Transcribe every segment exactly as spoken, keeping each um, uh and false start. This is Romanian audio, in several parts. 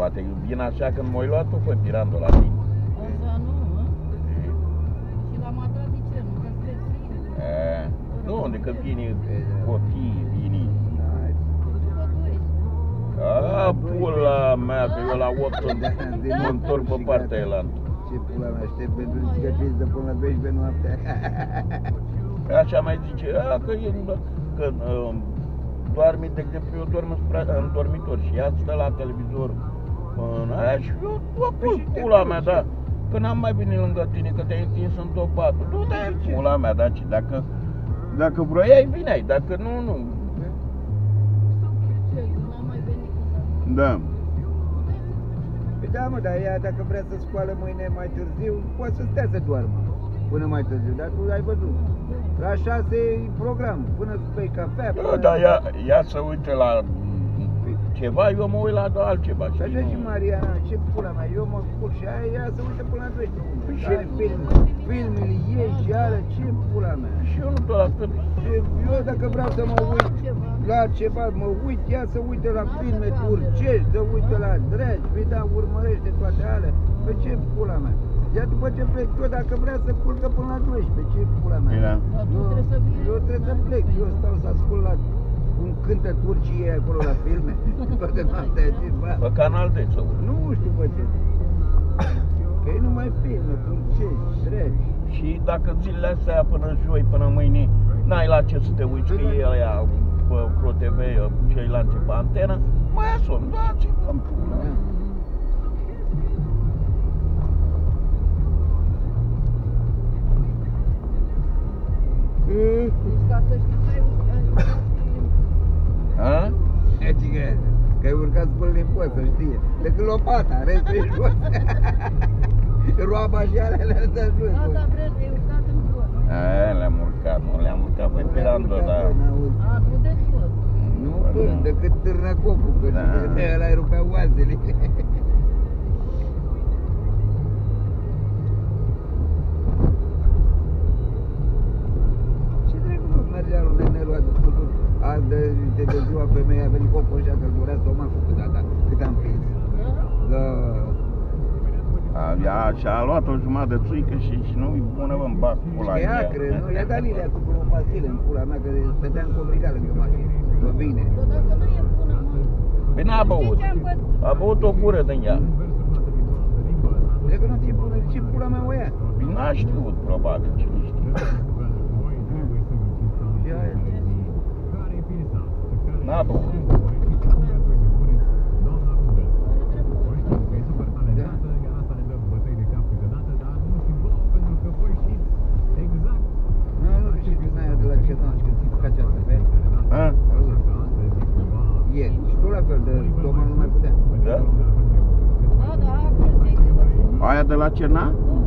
Poate vin așa când m-ai luat tu pe Pirandu la tine. Așa nu, mă? Și la Madra de ce? Nu, că spre frie. Nu, unde că vine cotii, vine. A, pula mea, că eu la opt mă întorc pe partea elantă. Ce pula mea, aștept pentru cicatrici de până la douăsprezece noaptea. Așa mai zice, a, că e, că uh, doarmi, de exemplu, eu dorm în dormitor și ea stă la televizor în aia și eu o pui pula mea, da, că n-am mai venit lângă tine, că te-ai întins în tot patul. Nu te-ai pula mea, da, ci dacă, dacă vroiai, vineai, dacă nu, nu. Da. Păi da, mă, dar ea dacă vrea să scoală mâine mai târziu, poate să stea să doarmă până mai târziu, dar tu ai văzut. La șase e program, până să bei cafea. Da, dar ea, ea să uite la ceva, eu mă uit la altceva. Și așa și Mariana, ce pula mea, eu mă scurg și aia, ea să uite până la douăsprezece. Păi și film, filmele ei și alea, ce pula mea. Și eu nu tot la fel. Eu dacă vreau să mă uit la ceva, mă uit, ea să uite la filme turcești, să uite la dragi, mi da, urmărește toate alea. Păi ce pula mea. Ea după ce plec eu, dacă vrea să culcă până la douăsprezece, ce pula mea. Bine. Eu, eu trebuie să plec, eu stau să ascult la cum cântă turcii ei acolo la filme, toată noaptea ceva. Pe canal de sau? Nu știu pe ce. Că e numai filme turcești, dragi. Și dacă zilele astea până joi, până mâine, n-ai la ce să te uiți, că e aia pe Pro T V, ceilalți pe antenă, mai asum, da, ce cam pula. Deci ca să știi că ai urcat A? Adică, că ai urcat spălă pot să știe. Decât lopata, restul e jos. Roaba și alea le-a lăsat jos. Da, dar vrei, ai urcat în tot. Aia le-am urcat, nu le-am urcat pe Pirandu, dar... A, nu de tot. Nu până, decât târnă copul, că ăla îi rupea oasele. Ce dracu mă mergea lui Nenelu, a făcut azi de, de, de ziua femeia, a venit cu o poșeată, îl durea stomacul cu data, cât am prins. Da. A, și-a luat o jumătate de țuică și, și nu-i bună, bă, îmi bag pula în E ea. acră, nu? I-a dat Lilia cu o pastilă în pula mea, că stăteam cobrigat lângă mașină. Că vine. Dar dacă nu e bună, mă... Păi n-a băut. A băut o gură din ea. Dacă nu ți-e bună, ce pula mea o ia? Păi n-a știut, probabil, cine știe. Și aia. N-a băut. Ieri, și tot la fel, de stomac nu mai putea. Da? Da, da, cred că e Aia de la Cerna?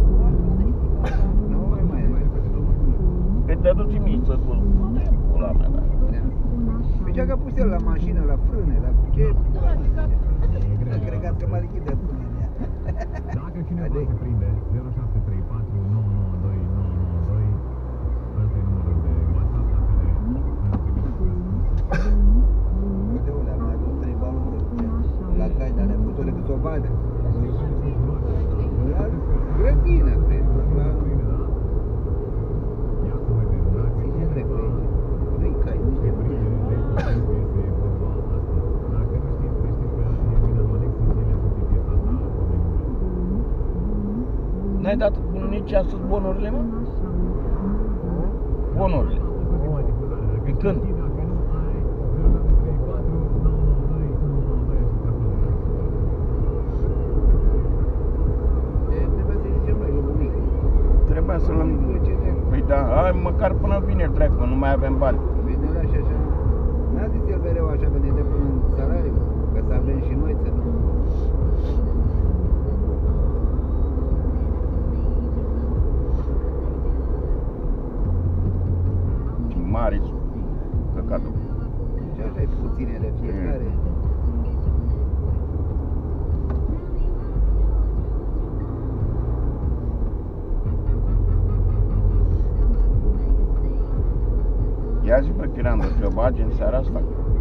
Nu mai mai mai. Păi te duci miță cu pula mea, da. Păi cea că pus el la mașină, la frâne, la ce? Agregat că m-a lichidat frânele. Dacă cineva se prinde, zero șapte trei patru nouă nouă doi nouă nouă doi, ăsta e numărul de WhatsApp la care îmi trimiteți răspuns. Uite, ule, am mai adus trei baluri la cai, dar le-am pus-o decât să o vadă. La grădină, cred. La... Ține drept aici. Trei cai, niște frâne. N-ai dat nici astăzi bonurile, mă? Bonurile. Pe când? Trebuia să zicem noi, lui bunic. Trebuia să-l... Păi da, hai măcar până vineri, dracu, nu mai avem bani. Venea și așa. N-a zis el mereu așa că ne dă până în salariu, că să avem și noi să nu... Mari căcatul. Și așa e puține de fiecare. Ia zi pe Pirandu, te bagi în seara asta.